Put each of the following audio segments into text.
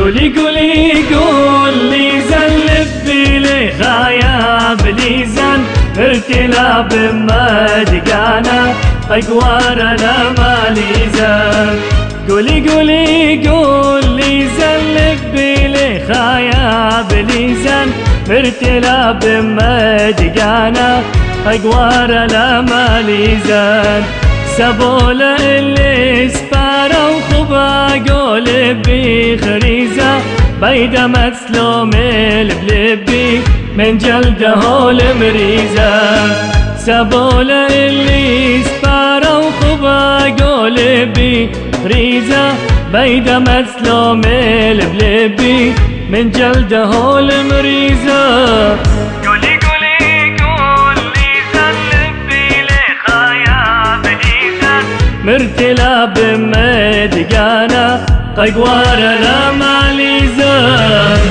قولي زن لبي لي خايب لي زن ارتلا بمدقانا اقوار لما لي زن قولي زن لبي لي خايب لي زن ارتلا بمدقانا اقوار لما لي زن سبوله اللي سبارة وخبا قلبي خريزة بيدا مسلوم بلبي من جلده المريزة سبوله اللي سبارة وخبا قلبي خريزة بيدا مسلوم بلبي من جلده المريزة مرتلا بمدقانا قيقوار لما لي زن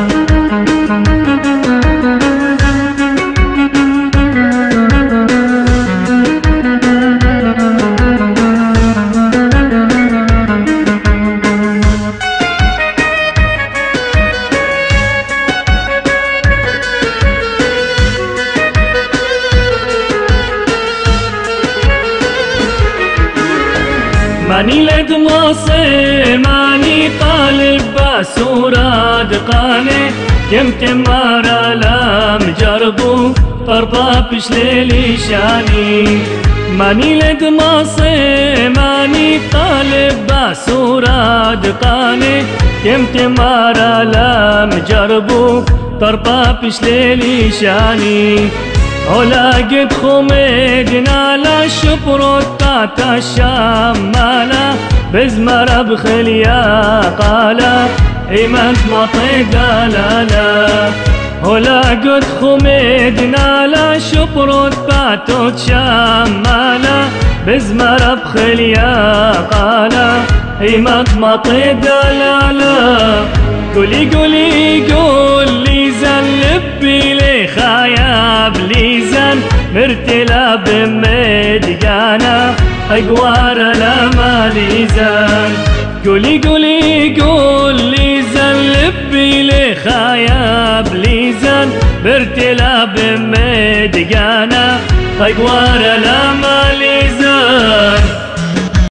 ماني لد مصي ماني طالب باسورة دقاني كم مرة لم جربو طربا بشليلي شاني ماني لد مصي ماني طالب باسورة دقاني كم مرة لم جربو طربا بشليلي شاني ولا قد خمدنا لا شبرت طاتا الشمالة بزمرة بخليا قالا إيمانت مطيقة لا ولا قد خمدنا لا شبرت طاتا الشمالة بزمرة بخليا قالا إيمانت مطيقة لا قولي زن لبي لي خايب لي زن مرتلا بمدقانا اقوار لما لي زن قولي زن لبي لي خايب لي زن مرتلا بمدقانا اقوار لما